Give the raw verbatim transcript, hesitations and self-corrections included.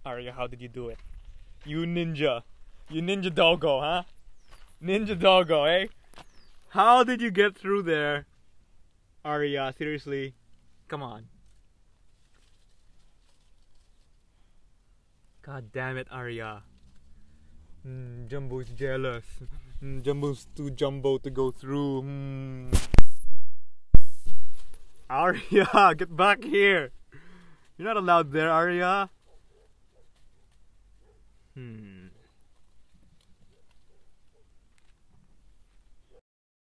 Arya, how did you do it? You ninja. You ninja doggo, huh? Ninja doggo, eh? How did you get through there? Arya, seriously? Come on. God damn it, Arya. Mm, Jumbo's jealous. Mm, Jumbo's too jumbo to go through. Mm. Arya, get back here. You're not allowed there, Arya. Hmm.